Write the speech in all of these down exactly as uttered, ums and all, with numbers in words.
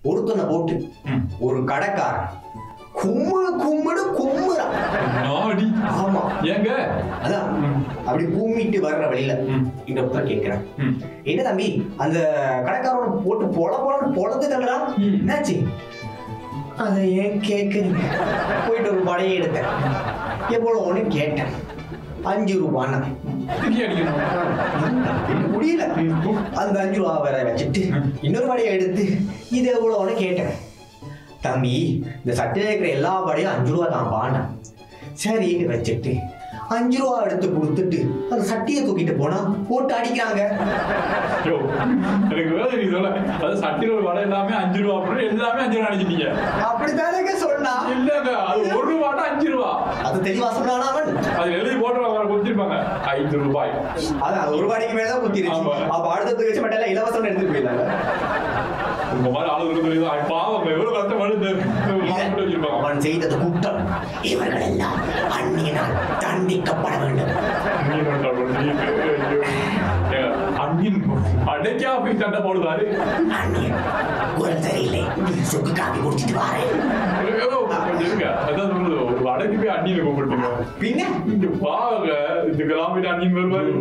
ஒருத்தனை போட்டு ஒரு கடைக்காரன் கும்மு கும்முன்னு கும்முறான். ஆமா ஏங்க அதான் அப்படி கும்மிட்டு வர்ற வழியில இந்த ஒருத்தர் கேட்கிறேன், என்ன தம்பி அந்த கடைக்காரனை போட்டு பொல பொலன்னு பொழந்து தள்ளுறான், என்னாச்சு? அதை ஏன் கேட்குறீங்க? போயிட்டு ஒரு வடையை எடுத்தேன், எவ்வளோன்னு கேட்டேன், அஞ்சு ரூபான்னு முடியல. அந்த அஞ்சு ரூபா வேற வச்சுட்டு இன்னொரு வடையை எடுத்து இது எவ்வளோன்னு கேட்டேன், தம்பி இந்த சட்டையில இருக்கிற எல்லா வடையும் அஞ்சு ரூபா தான் பாண்டா. சரின்னு வச்சுட்டு அஞ்சு ரூபா எடுத்து கொடுத்துட்டு அந்த சட்டியை தூக்கிட்டு போனா போட்டு அடிக்கிறாங்க. எனக்கு வேலை நீ சொல்ல, அது சட்டியில் ஒரு வடை எல்லாமே அஞ்சு ரூபா அப்படின்னு எல்லாமே அஞ்சு ரூபா அடிச்சிட்டீங்க. அப்படித்தானே சொன்னா? இல்லங்க அது ஒரு ரூபாட்டா அஞ்சு ரூபா. அது தெளிவா சொன்னானா அவன்? அது எழுதி போட்டு கொடுத்திருப்பாங்க ஐந்து ரூபாய். அதான் ஒரு ரூபாய்க்கு மேலதான் குத்திருச்சு. அப்ப அடுத்த வச்சு மட்டும் எல்லாம் இலவசம் எடுத்துட்டு போயிடலாங்க. உங்க மாதிரி ஆளுநருக்கு பாவம் எவ்வளவு கஷ்டப்படுது. அவன் செய்தது குற்றம், இவர்கள் எல்லாம் அந்நியனால் தண்டிக்கப்பட வேண்டும். அந்நியன் அடைக்கா போய் சண்டை போடுவாரு. அந்நியன் குரல் சரியில்லை, சுக்கு காப்பி குடிச்சிட்டு வாரு. ஒரு அடைக்கு போய் அந்நியனை கூப்பிட்டுங்க. பின்ன இந்த பாவங்க இதுக்கெல்லாம் போயிட்டு அந்நியன் வருவாரு.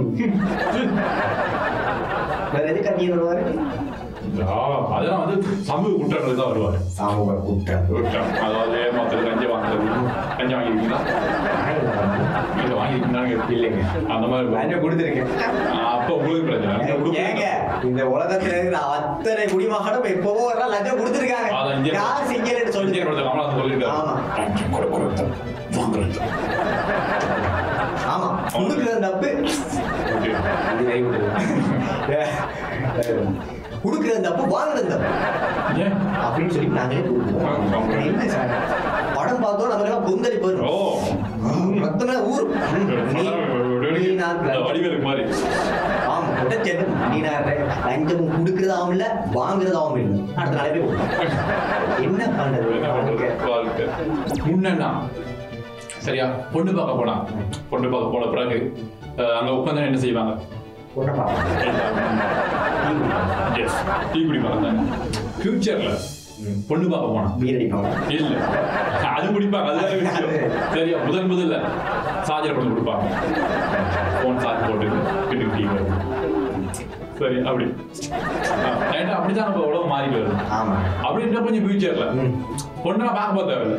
வேற எதுக்கு அந்நியன் வருவாரு? அதெல்லாம் வந்து சமூக குற்றங்கள் தான் வருவாரு. சமூக குற்றம் குற்றம் அதாவது ஏமாத்துறது, கஞ்சி வாங்குறது. கஞ்சி வாங்கிருக்கீங்களா? இல்ல வாங்கிருக்கீங்களா? இல்லைங்க, அந்த மாதிரி கொடுத்துருக்கேன். அப்ப உங்களுக்கு பிரச்சனை. இந்த உலகத்துல இருக்கிற அத்தனை குடிமகனும் எப்பவோ எல்லாம் லஞ்சம் கொடுத்துருக்காங்க. யார் சிங்கன்னு சொல்லி சொல்லிருக்காங்க. ஆமா கொடுக்குறது தப்பு, கொடுக்குறது தப்பு, வாங்குறது தப்பு அப்படின்னு சொல்லி நாங்களே கொடுக்குறோம். படம் பார்த்தோம் நமக்கு எல்லாம் கொந்தளி போயிடும், ரத்தமே ஊரும். ஆமா லஞ்சம் கொடுக்கறதாவும் இல்ல வாங்குறதாவும் இல்லை, அடுத்த நாளே என்ன பண்றது? முன்னா சரியா பொண்ணு பார்க்க போனா, பொண்ணு பார்க்க போன பிறகு அங்க உட்காந்து என்ன செய்வாங்க? டீ குடிப்பாங்க. ஃபியூச்சர்ல பொண்ணு பார்க்க போனா பீர் அடிப்பாங்க. இல்ல அது குடிப்பாங்க, அது சரியா முதல் முதல்ல சார்ஜர் போட்டு கொடுப்பாங்க. போன் சார்ஜ் போட்டு வீட்டுக்கு டீ வருது. சரி அப்படி அப்படிதான் நம்ம உலகம் மாறிட்டு வருது. அப்படின்ற கொஞ்சம் ஃபியூச்சர்ல பொண்ணா பார்க்க போக தேவையில்லை.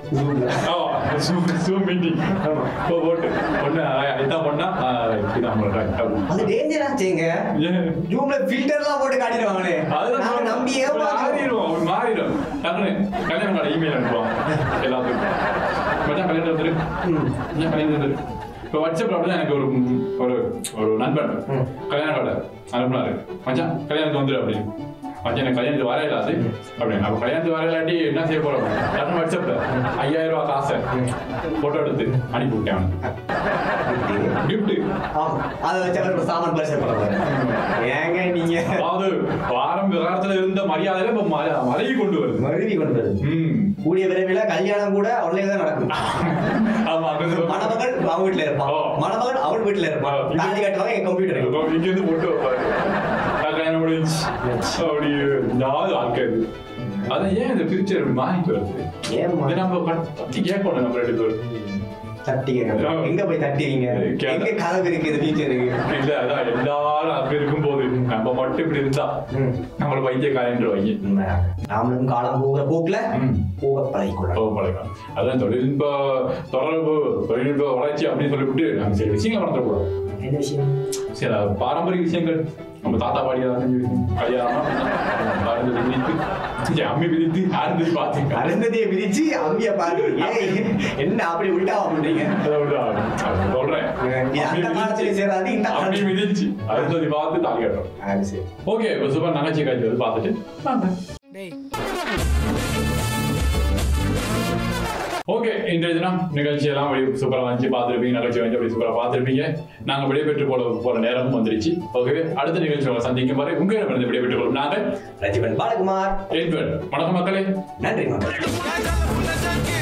எனக்கு ஒரு ஒரு நண்பன் கல்யாண கார்டு அனுப்புனாரு, மச்சான் கல்யாணத்துக்கு வந்துரு அப்படின்னு. மச்சான் எனக்கு கல்யாணத்துக்கு வர இல்லாது அப்படின்னு. அப்ப கல்யாணத்துக்கு வர இல்லாட்டி என்ன செய்ய போறோம்? வாட்ஸ்அப்ல ஐயாயிரம் ரூபாய் காசை போட்டோ எடுத்து அனுப்பி விட்டேன். சாமான் பரிசு ஏங்க நீங்க அதாவது ஆரம்ப காலத்துல இருந்த மரியாதையில இப்ப மறைவி கொண்டு வருது. மருவி கொண்டு வருது. கூடிய விரைவில் கல்யாணம் கூட ஆன்லைன்ல தான் நடக்கும். ஆமா, மணமகள் அவங்க வீட்டுல இருப்பான், மணமகள் அவள் வீட்டுல இருப்பான். தாலி கட்டுவாங்க, எங்க கம்ப்யூட்டர் இங்க இருந்து போட்டு கல்யாணம் முடிஞ்சு அப்படி ஏதாவது ஆட்கள். அதான் ஏன் இந்த ஃபியூச்சர் மாறிட்டு வருது? ஏன் நம்ம பத்தி கேட்கணும்? நம்ம ரெண்டு பேரும் தட்டி எங்க போய் தட்டிவீங்க? எங்க கதவு இருக்குது ஃபியூச்சருக்கு? இல்ல அதான் எல்லாரும் அப்படி இருக்கும் போது நம்ம மட்டும் இப்படி இருந்தா நம்மள வைத்திய காயன்று வைங்க. நாமளும் காலம் போகிற போக்குல போக பழகிக்கொள்ள போக பழகலாம். அதான் தொழில்நுட்ப தொடர்பு, தொழில்நுட்ப வளர்ச்சி அப்படின்னு சொல்லிவிட்டு நம்ம சில விஷயங்களை வளர்த்தக்கூடாது. என்ன விஷயம்? சில பாரம்பரிய விஷயங்கள் நம்ம தாத்தா பாடியா கல்யாணம் அருந்ததி விதித்து அம்மி விதித்து அருந்ததி பார்த்து அருந்ததியை விதிச்சு அம்மியை பார்த்து என்ன அப்படி உள்டா பண்றீங்க? சொல்றேன், அந்த காலத்துல சேராது, இந்த அம்மி விதிச்சு அருந்ததி பார்த்து தாலி கட்டுறோம். ஓகே, இப்போ சூப்பர் நகைச்சி காட்சி வந்து பார்த்துட்டு ஓகே. இன்றைய தினம் நிகழ்ச்சியெல்லாம் வெளியே சூப்பராக வந்துச்சு, பார்த்துருப்பீங்க. நிகழ்ச்சி வந்து அப்படி சூப்பராக பார்த்துருப்பீங்க. நாங்கள் விடைபெற்று போல போற நேரமும் வந்துருச்சு. ஓகே, அடுத்த நிகழ்ச்சியோட சந்திக்கும் வரை உங்களிடமிருந்து விடைபெற்றுக் கொள்ளும் நாங்கள் ரஜிவன் பாலகுமார். வணக்கம் மக்களே, நன்றி.